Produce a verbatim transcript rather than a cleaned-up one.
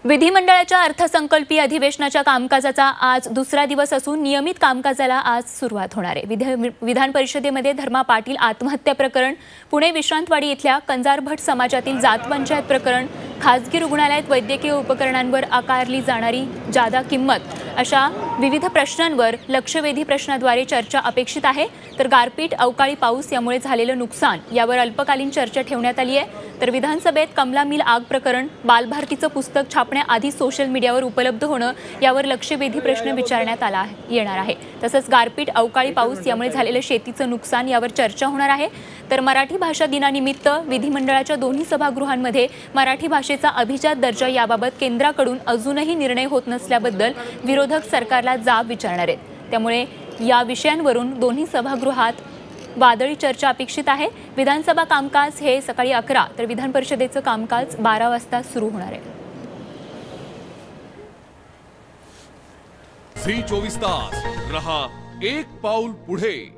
विधिमंडळाच्या अर्थसंकल्पीय अधिवेशनाच्या कामकाजाचा आज दुसरा दिवस असून नियमित कामकाजाला आज सुरुवात होणार आहे। विधान परिषदेमध्ये धर्मा पाटील आत्महत्या प्रकरण, पुणे विश्रांतवाडी इथल्या कंजारभट समाजातील जात पंचायत प्रकरण, खासगी रुग्णालयात वैद्यकीय उपकरणांवर आकारली जाणारी जादा किंमत अशा विविध प्रश्नांवर लक्षवेधी प्रश्नाद्वारे चर्चा अपेक्षित आहे। तर गारपीट, अवकाळी पाऊस यामुळे झालेलं नुकसान यावर अल्पकालीन चर्चा ठेवण्यात आली आहे। तर विधानसभेत कमला मिल आग प्रकरण, बालभारतीचं पुस्तक छापण्याआधी सोशल मीडियावर उपलब्ध होणं यावर लक्षवेधी प्रश्न विचारण्यात आला येणार आहे। तसंच गारपीट, अवकाळी पाऊस यामुळे झालेलं शेतीचं नुकसान यावर चर्चा होणार आहे। तर मराठी भाषा दिनानिमित्त विधिमंडळाच्या दोन्ही सभागृहांमध्ये मराठी भाषेचा अभिजात दर्जा याबाबत केंद्राकडून अजूनही निर्णय होत नसल्याबद्दल विरोधक सरकारला जाब विचारणार आहेत। त्यामुळे या विषयांवरून दोन्ही सभागृहात वादळी चर्चा अपेक्षित आहे। विधानसभा कामकाज हे सकाळी अकरा तर विधान परिषदेचं कामकाज बारा वाजता सुरू होणार आहे। झी चोवीस तास रहा एक पाऊल पुढे।